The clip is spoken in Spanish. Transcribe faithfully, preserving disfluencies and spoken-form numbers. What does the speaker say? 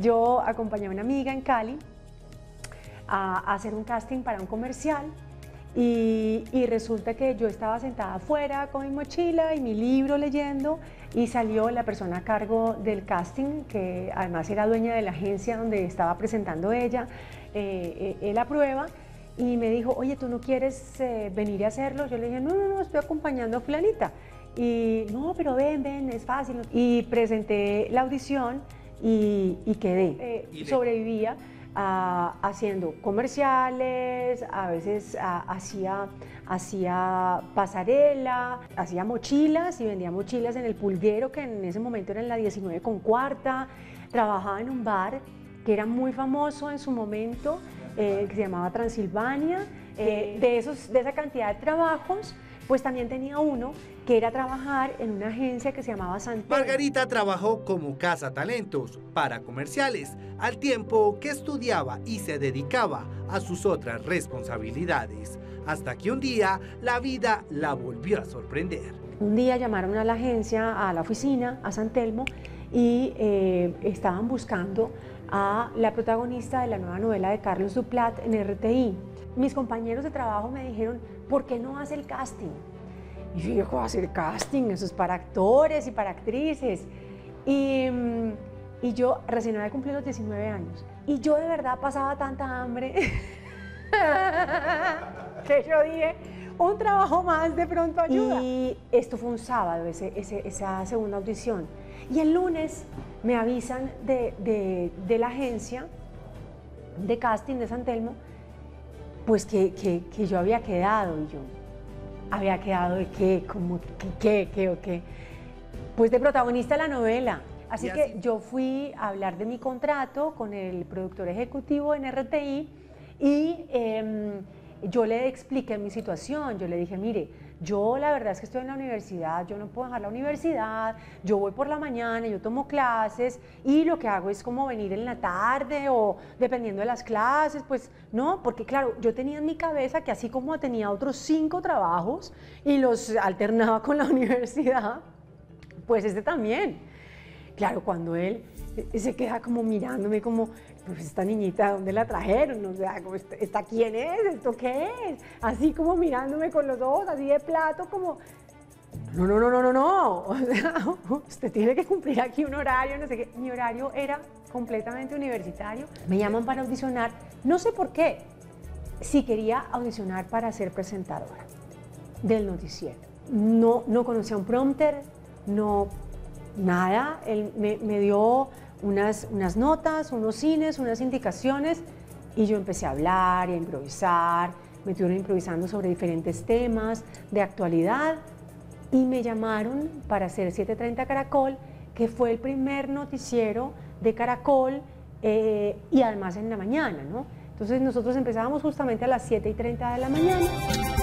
Yo acompañé a una amiga en Cali a, a hacer un casting para un comercial y, y resulta que yo estaba sentada afuera con mi mochila y mi libro leyendo y salió la persona a cargo del casting, que además era dueña de la agencia donde estaba presentando ella, eh, eh, la prueba, y me dijo, oye, ¿tú no quieres eh, venir a hacerlo? Yo le dije, no, no, no, estoy acompañando a fulanita. Y no, pero ven, ven, es fácil. Y presenté la audición y, y quedé. Eh, ¿Y sobrevivía a, haciendo comerciales, a veces a, hacía, hacía pasarela, hacía mochilas y vendía mochilas en el Pulguero, que en ese momento era en la diecinueve con cuarta. Trabajaba en un bar que era muy famoso en su momento, eh, que se llamaba Transilvania. Eh, de, esos, de esa cantidad de trabajos, pues también tenía uno que era trabajar en una agencia que se llamaba Santelmo. Margarita trabajó como cazatalentos para comerciales, al tiempo que estudiaba y se dedicaba a sus otras responsabilidades, hasta que un día la vida la volvió a sorprender. Un día llamaron a la agencia, a la oficina, a Santelmo, y eh, estaban buscando a la protagonista de la nueva novela de Carlos Duplat en R T I. Mis compañeros de trabajo me dijeron, ¿por qué no hace el casting? Y yo dije, ¿cómo hacer casting? Eso es para actores y para actrices. Y, y yo recién había cumplido los diecinueve años. Y yo de verdad pasaba tanta hambre que yo dije, un trabajo más de pronto ayuda. Y esto fue un sábado, ese, ese, esa segunda audición. Y el lunes me avisan de, de, de la agencia de casting de Santelmo, pues que, que, que yo había quedado. Y yo, ¿había quedado de qué? ¿Cómo? ¿Qué? ¿Qué? ¿O qué? Pues de protagonista de la novela. Así, así que yo fui a hablar de mi contrato con el productor ejecutivo en R T I y eh, yo le expliqué mi situación. Yo le dije, mire, yo la verdad es que estoy en la universidad, yo no puedo dejar la universidad, yo voy por la mañana, yo tomo clases y lo que hago es como venir en la tarde o dependiendo de las clases, pues no, porque claro, yo tenía en mi cabeza que así como tenía otros cinco trabajos y los alternaba con la universidad, pues este también. Claro, cuando él se queda como mirándome como, pues esta niñita, ¿dónde la trajeron? O sea, ¿esta quién es? ¿Esto qué es? Así como mirándome con los ojos, así de plato, como, no, no, no, no, no, no, o sea, usted tiene que cumplir aquí un horario, no sé qué. Mi horario era completamente universitario. Me llaman para audicionar, no sé por qué, si quería audicionar para ser presentadora del noticiero. No, no conocía un prompter, no, nada, él me, me dio Unas, unas notas, unos cines, unas indicaciones y yo empecé a hablar y a improvisar, me estuvieron improvisando sobre diferentes temas de actualidad y me llamaron para hacer siete treinta Caracol, que fue el primer noticiero de Caracol eh, y además en la mañana, ¿no? Entonces nosotros empezábamos justamente a las siete y treinta de la mañana.